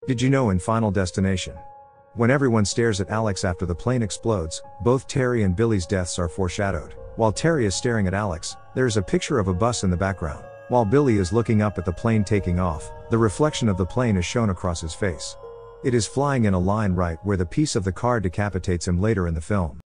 Did you know in Final Destination, when everyone stares at Alex after the plane explodes, both Terry and Billy's deaths are foreshadowed? While Terry is staring at Alex, there is a picture of a bus in the background. While Billy is looking up at the plane taking off, the reflection of the plane is shown across his face. It is flying in a line right where the piece of the car decapitates him later in the film.